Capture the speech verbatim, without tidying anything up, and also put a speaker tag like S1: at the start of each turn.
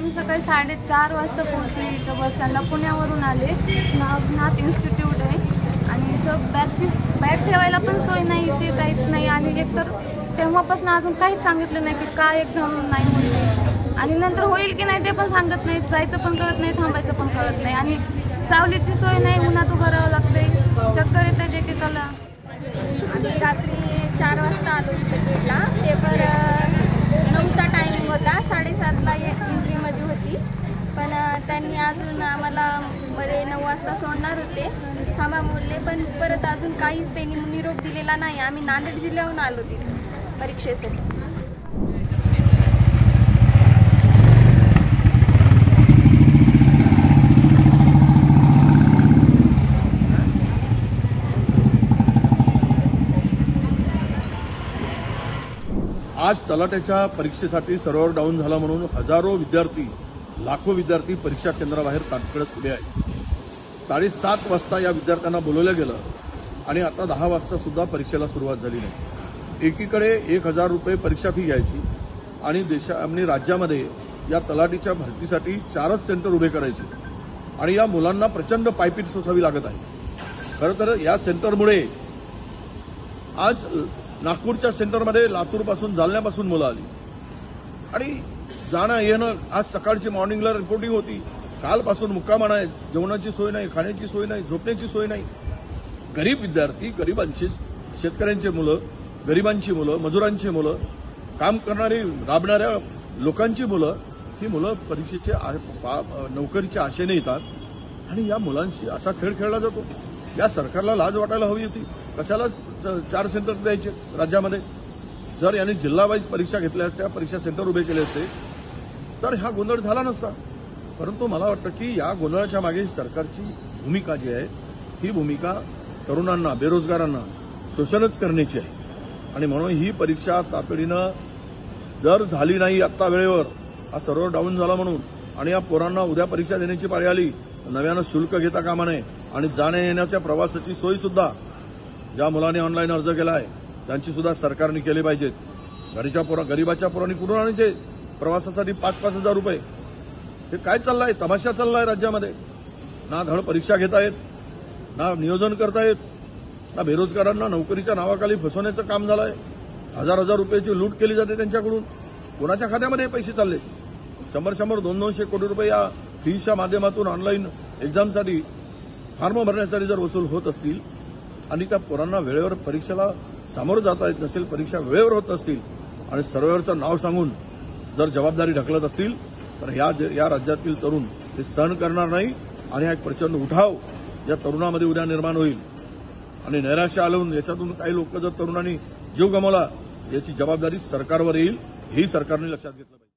S1: मी सकाळी साडेचार वाजता पोहोचले इथं बस स्टँडला. पुण्यावरून आले. नागनाथ इन्स्टिट्यूट आहे आणि सब बॅगची बॅग ठेवायला पण सोय नाही इथे, काहीच नाही. आणि एकतर तेव्हापासून अजून काहीच सांगितलं नाही की काय एक्झाम नाही होते आणि नंतर होईल की नाही ते पण सांगत नाहीत. जायचं पण कळत नाही, थांबायचं पण कळत नाही आणि सावलीची सोय नाही, उन्हात उभं राहावं लागते, चक्कर येते एकेकाला.
S2: आम्ही रात्री चार वाजता आलो इथे गेटला. पेपर नऊचा टायमिंग होता, साडेसातला एंट्रीमध्ये होती. पण त्यांनी अजून आम्हाला मध्ये नऊ वाजता सोडणार होते, थांबा बोलले. पण परत अजून काहीच त्यांनी निरोप दिलेला नाही. आम्ही नांदेड जिल्ह्याहून आलो तिथे परीक्षेसाठी.
S3: आज तलाठ्याच्या परीक्षेसाठी सर्व्हर डाऊन झाला म्हणून हजारो विद्यार्थी, लाखो विद्यार्थी परीक्षा केंद्राबाहेर ताटकळत उभे आहेत. साडेसात वाजता या विद्यार्थ्यांना बोलवलं गेलं आणि आता दहा वाजता सुद्धा परीक्षेला सुरुवात झाली नाही. एकीकडे एक हजार रुपये परीक्षा फी घ्यायची आणि देशा आणि राज्यामध्ये या तलाठीच्या भरतीसाठी चारच सेंटर उभे करायचे आणि या मुलांना प्रचंड पायपीट सोसावी लागत आहे. खरं तर या सेंटरमुळे आज नागपूरच्या सेंटरमध्ये लातूरपासून जालन्यापासून मुलं आली आणि जाणं येणं. आज सकाळची मॉर्निंगला रिपोर्टिंग होती, कालपासून मुक्काम आहे, जेवणाची सोय नाही, खाण्याची सोय नाही, झोपण्याची सोय नाही. गरीब विद्यार्थी, गरिबांची, शेतकऱ्यांची मुलं, गरिबांची मुलं, मजुरांची मुलं, काम करणारी राबणाऱ्या लोकांची मुलं, ही मुलं परीक्षेचे नोकरीच्या आशेने येतात आणि या मुलांशी असा खेळ खेळला जातो. या सरकारला लाज वाटायला हवी होती. कशाला चार सेंटर द्यायचे राज्यामध्ये? जर यांनी जिल्हा वाईज परीक्षा घेतल्या असत्या, परीक्षा सेंटर उभे केले असते तर हा गोंधळ झाला नसता. परंतु मला वाटतं की या गोंधळाच्या मागे सरकारची भूमिका जी आहे ही भूमिका तरुणांना, बेरोजगारांना शोषणच करण्याची आहे आणि म्हणून ही परीक्षा तातडीनं जर झाली नाही आत्ता वेळेवर, हा सर्व्हर डाऊन झाला म्हणून आणि या पोरांना उद्या परीक्षा देण्याची पाळी आली, नव्यानं शुल्क घेता कामा नये आणि जाण्या येण्याच्या प्रवासाची सोय सुद्धा ज्या मुलांनी ऑनलाईन अर्ज केला आहे त्यांची सुद्धा सरकारने केली पाहिजेत. घरीच्या पोरा गरीबाच्या पोरांनी कुठून आणायचे प्रवासासाठी पाच पाच हजार रुपये? हे काय चाललंय? तमाशा चाललाय राज्यामध्ये. ना धड परीक्षा घेता येत, ना नियोजन करता येत, ना बेरोजगारांना नोकरीच्या नावाखाली फसवण्याचं काम झालंय. हजार हजार रुपयाची लूट केली जाते त्यांच्याकडून. कोणाच्या खात्यामध्ये पैसे चालले? शंभर शंभर दोन दोनशे कोटी रुपये या फीच्या माध्यमातून ऑनलाईन एक्झामसाठी, फॉर्म भरण्यासाठी जर वसूल होत असतील आणि त्या पोरांना वेळेवर परीक्षेला सामोरं जाता येत नसेल, परीक्षा वेळेवर होत असतील आणि सर्व्हरचं नाव सांगून जर जबाबदारी ढकलत असतील तर या या राज्यातील तरुण हे सहन करणार नाही आणि हा एक प्रचंड उठाव या तरुणामध्ये उद्या निर्माण होईल आणि नैराश्य आलवून याच्यातून काही लोक जर तरुणांनी जीव गमावला याची जबाबदारी सरकारवर येईल, ही सरकारने लक्षात घेतलं पाहिजे.